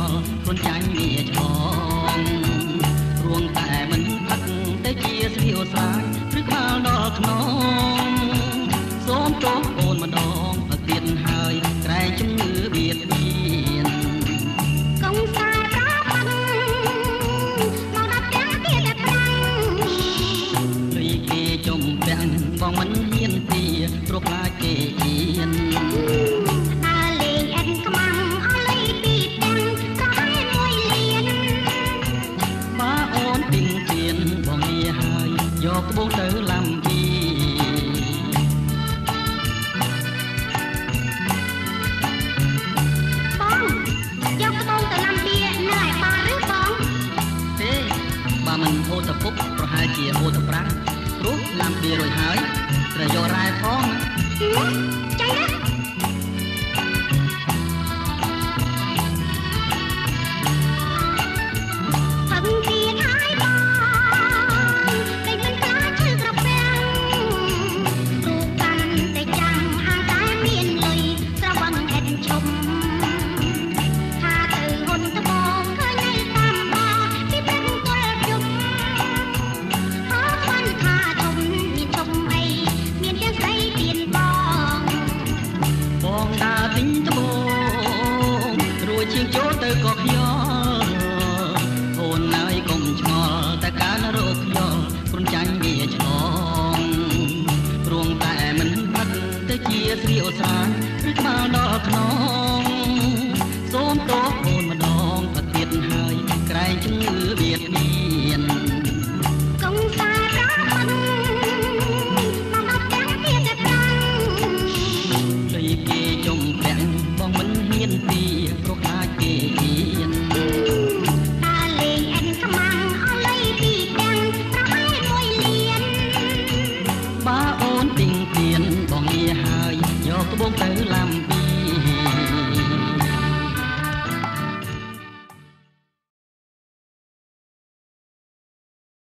ល់ខ្លួនចាញ់វាឆ្លងរួងតែមិនផឹកតែជាស្រីអូស្រាយឬក្បាលដល់ខ្នងសូមទោសអូនម្ដងទៅទៀតហើយក្រែងជំងឺបៀតបៀនកុំខ្សែប្រផឹកមកដល់ផ្ទះទៀតតែប្រាំងរីគេចំពាំងបងមិនហ៊ានពីព្រោះខ្លាចគេអៀនយកត្បូងទៅឡាំពីបងយកត្បូងទៅឡាំពីនៅឯបាឬបងទេបើមិនហូតតពុកប្រហែលជាហូតតប្រាំងព្រោះឡាំពីរួចហើយត្រូវយករ៉ែផងចាញ់ណាចូលទៅក៏ខ្យល់អូនហើយកុំឆ្ងល់តែកាលរកខ្យល់ខ្លួនចាញ់វាឆ្លងព្រោះតែមិនផឹកទៅជាស្រីអូស្រាយឬក្បាលដល់ខ្នងសូមទោសអូនម្ដងទៅទៀតហើយក្រែងជំងឺ